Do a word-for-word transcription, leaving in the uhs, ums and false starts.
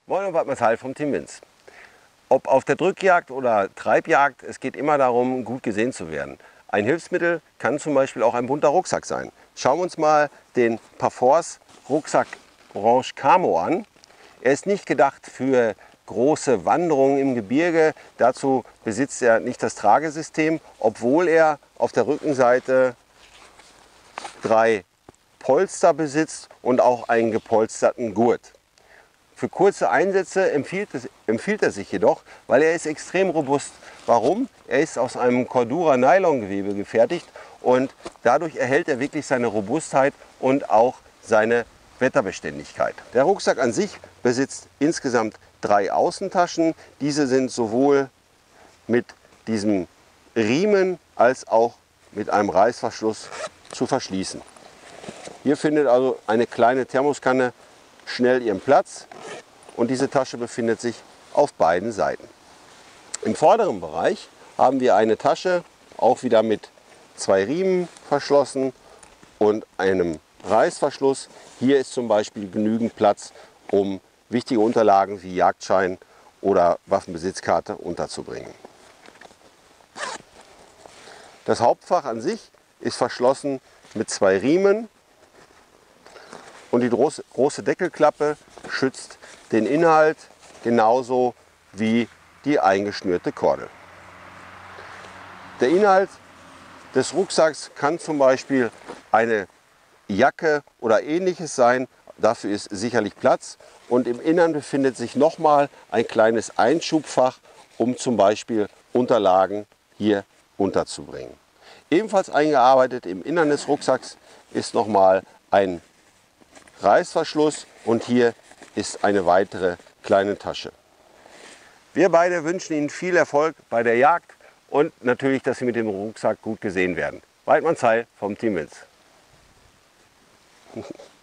Moin und Weidmanns Heil vom Team Winz. Ob auf der Drückjagd oder Treibjagd, es geht immer darum, gut gesehen zu werden. Ein Hilfsmittel kann zum Beispiel auch ein bunter Rucksack sein. Schauen wir uns mal den Parforce Rucksack Orange Camo an. Er ist nicht gedacht für große Wanderungen im Gebirge. Dazu besitzt er nicht das Tragesystem, obwohl er auf der Rückenseite drei Polster besitzt und auch einen gepolsterten Gurt. Für kurze Einsätze empfiehlt, es, empfiehlt er sich jedoch, weil er ist extrem robust. Warum? Er ist aus einem Cordura Nylongewebe gefertigt und dadurch erhält er wirklich seine Robustheit und auch seine Wetterbeständigkeit. Der Rucksack an sich besitzt insgesamt drei Außentaschen. Diese sind sowohl mit diesem Riemen als auch mit einem Reißverschluss zu verschließen. Hier findet also eine kleine Thermoskanne schnell ihren Platz und diese Tasche befindet sich auf beiden Seiten. Im vorderen Bereich haben wir eine Tasche, auch wieder mit zwei Riemen verschlossen und einem Reißverschluss. Hier ist zum Beispiel genügend Platz, um wichtige Unterlagen wie Jagdschein oder Waffenbesitzkarte unterzubringen. Das Hauptfach an sich ist verschlossen mit zwei Riemen. Und die große Deckelklappe schützt den Inhalt genauso wie die eingeschnürte Kordel. Der Inhalt des Rucksacks kann zum Beispiel eine Jacke oder ähnliches sein. Dafür ist sicherlich Platz. Und im Innern befindet sich nochmal ein kleines Einschubfach, um zum Beispiel Unterlagen hier unterzubringen. Ebenfalls eingearbeitet im Innern des Rucksacks ist nochmal ein Reißverschluss und hier ist eine weitere kleine Tasche. Wir beide wünschen Ihnen viel Erfolg bei der Jagd und natürlich, dass Sie mit dem Rucksack gut gesehen werden. Weidmanns Heil vom Team Winz.